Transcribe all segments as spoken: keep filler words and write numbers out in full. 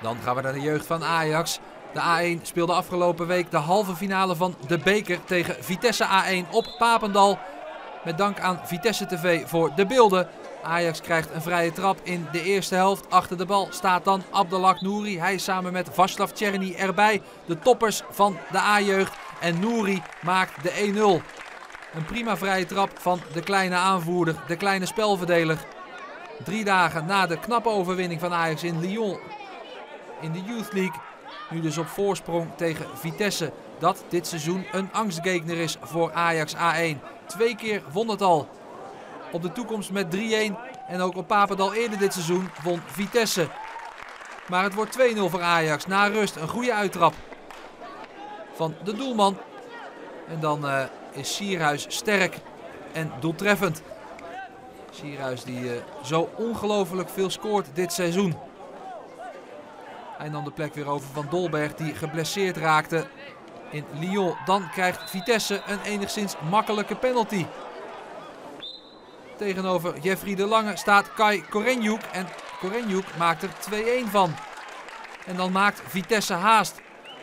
Dan gaan we naar de jeugd van Ajax. De A één speelde afgelopen week de halve finale van de beker tegen Vitesse A één op Papendal. Met dank aan Vitesse T V voor de beelden. Ajax krijgt een vrije trap in de eerste helft. Achter de bal staat dan Abdelhak Nouri. Hij samen met Vaslav Černý erbij. De toppers van de A-jeugd. En Nouri maakt de één nul. Een prima vrije trap van de kleine aanvoerder, de kleine spelverdeler. Drie dagen na de knappe overwinning van Ajax in Lyon in de Youth League. Nu dus op voorsprong tegen Vitesse. Dat dit seizoen een angstgegner is voor Ajax A één. Twee keer won het al. Op de toekomst met drie-een. En ook op Papendal eerder dit seizoen won Vitesse. Maar het wordt twee nul voor Ajax. Na rust een goede uittrap van de doelman. En dan uh, is Sierhuis sterk en doeltreffend. Sierhuis die uh, zo ongelooflijk veel scoort dit seizoen. Hij nam de plek weer over van Dolberg die geblesseerd raakte in Lyon. Dan krijgt Vitesse een enigszins makkelijke penalty. Tegenover Jeffrey de Lange staat Kai Korenjuk en Korenjuk maakt er twee-een van. En dan maakt Vitesse haast.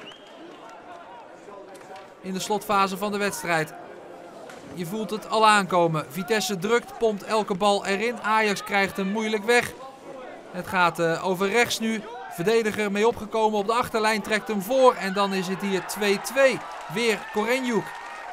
In de slotfase van de wedstrijd. Je voelt het al aankomen. Vitesse drukt, pompt elke bal erin. Ajax krijgt hem moeilijk weg. Het gaat uh, over rechts nu. Verdediger mee opgekomen op de achterlijn, trekt hem voor. En dan is het hier twee-twee. Weer Korenjuk.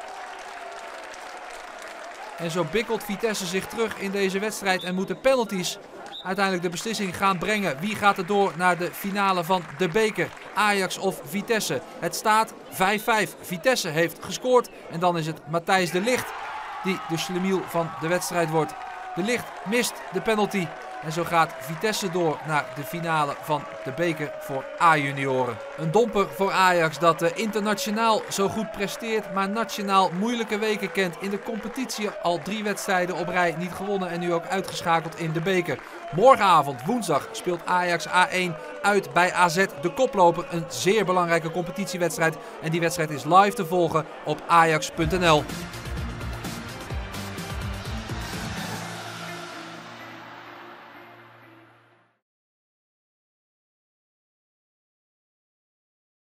En zo bikkelt Vitesse zich terug in deze wedstrijd en moeten penalties uiteindelijk de beslissing gaan brengen. Wie gaat er door naar de finale van de beker? Ajax of Vitesse? Het staat vijf-vijf. Vitesse heeft gescoord. En dan is het Matthijs de Ligt die de slemiel van de wedstrijd wordt. De Ligt mist de penalty. En zo gaat Vitesse door naar de finale van de beker voor A-junioren. Een domper voor Ajax dat internationaal zo goed presteert, maar nationaal moeilijke weken kent. In de competitie al drie wedstrijden op rij niet gewonnen en nu ook uitgeschakeld in de beker. Morgenavond, woensdag, speelt Ajax A één uit bij A Z, de koploper. Een zeer belangrijke competitiewedstrijd. En die wedstrijd is live te volgen op Ajax punt n l.